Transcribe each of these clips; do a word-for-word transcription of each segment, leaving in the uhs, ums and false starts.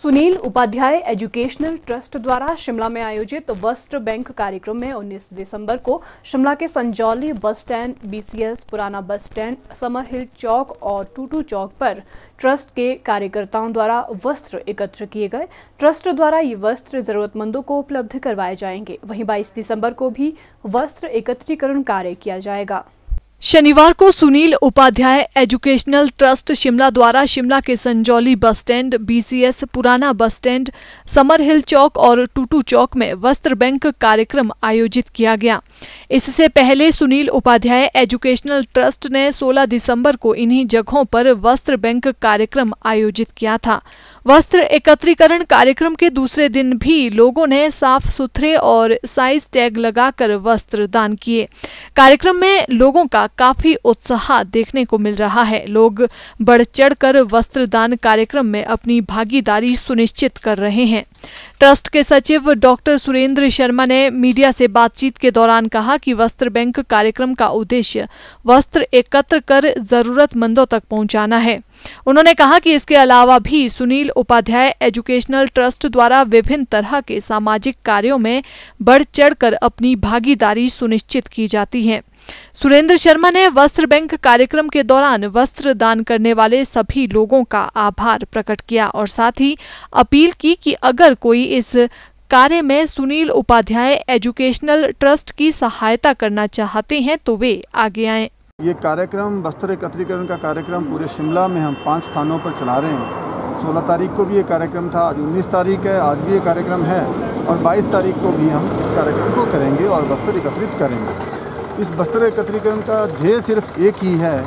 Sunil Upadhyay educational trust द्वारा शिमला में आयोजित वस्त्र बैंक कार्यक्रम में उन्नीस दिसंबर को शिमला के संजौली बस स्टैंड, बीसीएस, पुराना बस स्टैंड, समर हिल चौक और टूटू चौक पर ट्रस्ट के कार्यकर्ताओं द्वारा वस्त्र एकत्र किए गए। ट्रस्ट द्वारा ये वस्त्र जरूरतमंदों को उपलब्ध करवाए जाएंगे। वहीं बाईस दिसंबर को भी वस्त्र एकत्रीकरण कार्य किया जाएगा। शनिवार को सुनील उपाध्याय एजुकेशनल ट्रस्ट शिमला द्वारा शिमला के संजौली बस स्टैंड, बीसीएस, पुराना बस स्टैंड, समर हिल चौक और टूटू चौक में वस्त्र बैंक कार्यक्रम आयोजित किया गया। इससे पहले सुनील उपाध्याय एजुकेशनल ट्रस्ट ने सोलह दिसंबर को इन्हीं जगहों पर वस्त्र बैंक कार्यक्रम आयोजित किया था। वस्त्र एकत्रीकरण कार्यक्रम के दूसरे दिन भी लोगों ने साफ सुथरे और साइज टैग लगाकर वस्त्र दान किए। कार्यक्रम में लोगों का काफी उत्साह देखने को मिल रहा है। लोग बढ़ चढ़कर वस्त्र दान कार्यक्रम में अपनी भागीदारी सुनिश्चित कर रहे हैं। ट्रस्ट के सचिव डॉक्टर सुरेंद्र शर्मा ने मीडिया से बातचीत के दौरान कहा कि वस्त्र बैंक कार्यक्रम का उद्देश्य वस्त्र एकत्र कर जरूरतमंदों तक पहुंचाना है। उन्होंने कहा कि इसके अलावा भी सुनील उपाध्याय एजुकेशनल ट्रस्ट द्वारा विभिन्न तरह के सामाजिक कार्यों में बढ़ चढ़कर अपनी भागीदारी सुनिश्चित की जाती है। सुरेंद्र शर्मा ने वस्त्र बैंक कार्यक्रम के दौरान वस्त्र दान करने वाले सभी लोगों का आभार प्रकट किया और साथ ही अपील की कि अगर कोई इस कार्य में सुनील उपाध्याय एजुकेशनल ट्रस्ट की सहायता करना चाहते हैं तो वे आगे आएं। ये कार्यक्रम वस्त्र एकत्रीकरण का कार्यक्रम पूरे शिमला में हम पांच स्थानों पर चला रहे हैं। सोलह तारीख को भी ये कार्यक्रम था, आज उन्नीस तारीख है, आज भी ये कार्यक्रम है और बाईस तारीख को भी हम इस कार्यक्रम को करेंगे और वस्त्र एकत्रित करेंगे। इस वस्त्र एकत्रीकरण का ध्येय सिर्फ एक ही है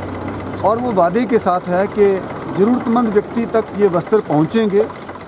और वो वादे के साथ है कि ज़रूरतमंद व्यक्ति तक ये वस्त्र पहुंचेंगे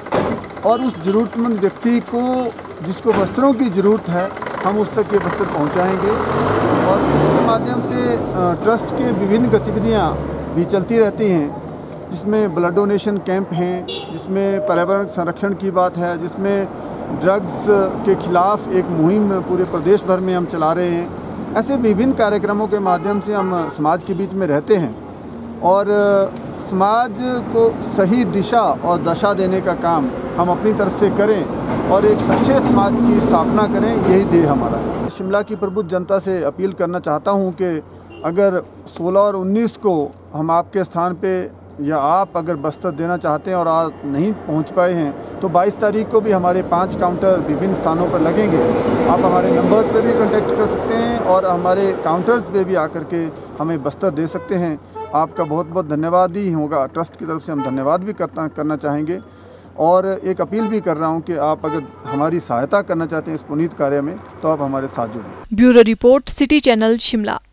और उस ज़रूरतमंद व्यक्ति को जिसको वस्त्रों की ज़रूरत है हम उस तक ये वस्त्र पहुंचाएंगे। और इसके माध्यम से ट्रस्ट के विभिन्न गतिविधियां भी चलती रहती हैं, जिसमें ब्लड डोनेशन कैंप हैं, जिसमें पर्यावरण संरक्षण की बात है, जिसमें ड्रग्स के खिलाफ एक मुहिम पूरे प्रदेश भर में हम चला रहे हैं। ऐसे विभिन्न कार्यक्रमों के माध्यम से हम समाज के बीच में रहते हैं और समाज को सही दिशा और दशा देने का काम हम अपनी तरफ से करें और एक अच्छे समाज की स्थापना करें, यही ध्येय हमारा है। शिमला की प्रबुद्ध जनता से अपील करना चाहता हूं कि अगर सोलह और उन्नीस को हम आपके स्थान पे या आप अगर वस्त्र देना चाहते हैं और आप नहीं पहुंच पाए हैं तो बाईस तारीख को भी हमारे पांच काउंटर विभिन्न स्थानों पर लगेंगे। आप हमारे नंबर्स पे भी कांटेक्ट कर सकते हैं और हमारे काउंटर्स पे भी आकर के हमें वस्त्र दे सकते हैं। आपका बहुत बहुत धन्यवाद ही होगा। ट्रस्ट की तरफ से हम धन्यवाद भी करता करना चाहेंगे और एक अपील भी कर रहा हूँ कि आप अगर हमारी सहायता करना चाहते हैं इस पुनीत कार्य में तो आप हमारे साथ जुड़ें। Bureau report, city channel, Shimla.